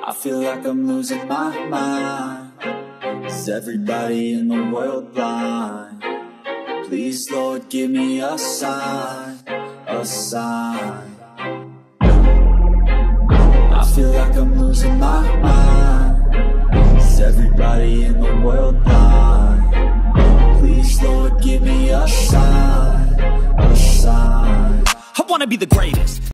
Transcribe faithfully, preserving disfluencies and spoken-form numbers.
I feel like I'm losing my mind. Is everybody in the world blind? Please, Lord, give me a sign, a sign. I feel like I'm losing my mind. Is everybody in the world blind? Please, Lord, give me a sign, a sign. I wanna be the greatest.